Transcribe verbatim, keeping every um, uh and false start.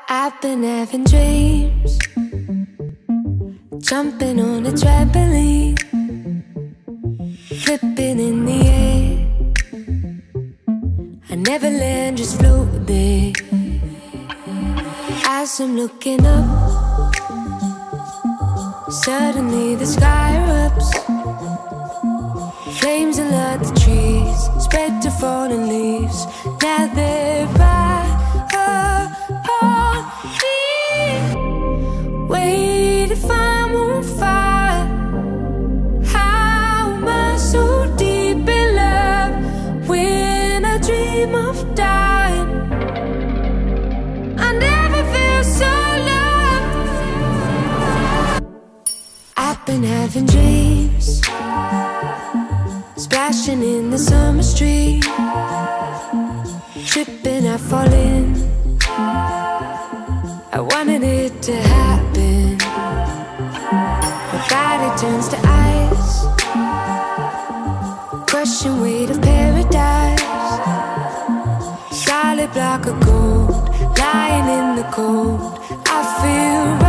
I've been having dreams, jumping on a trampoline, flipping in the air. I never land, just float there. As I'm looking up, suddenly the sky erupts. Flames alert the trees, spread to fallen leaves. Now they're right upon me. Wait, if I'm on fire, how am I so deep in love? When I dream of dying, I never feel so loved. I've been having dreams, splashing in the summer street, tripping, I fall in. I wanted it to happen. My body turns to ice, crushing weight of paradise. Solid block of gold, lying in the cold. I feel right.